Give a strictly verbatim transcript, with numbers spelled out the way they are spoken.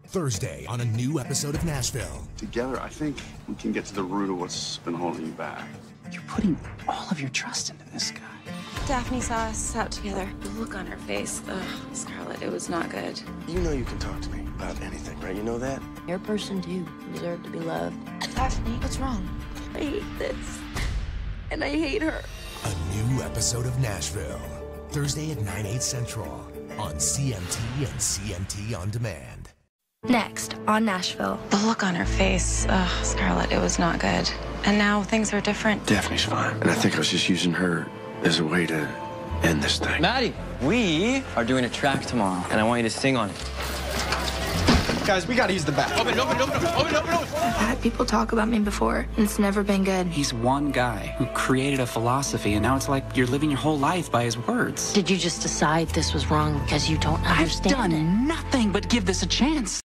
Thursday on a new episode of Nashville. Together, I think we can get to the root of what's been holding you back. You're putting all of your trust into this guy. Daphne saw us out together. The look on her face, ugh, Scarlett, it was not good. You know you can talk to me about anything, right? You know that? You're a person too. You deserve to be loved. Daphne, what's wrong? I hate this. And I hate her. A new episode of Nashville. Thursday at nine, eight Central on C M T and C M T On Demand. Next on Nashville. The look on her face, ugh, Scarlett, it was not good. And now things are different. Daphne's fine. And I think I was just using her as a way to end this thing. Maddie, we are doing a track tomorrow, and I want you to sing on it. Guys, we gotta use the bathroom. Open, open, open, open, open, open. I've had people talk about me before, and it's never been good. He's one guy who created a philosophy, and now it's like you're living your whole life by his words. Did you just decide this was wrong because you don't understand I've done it? nothing but give this a chance.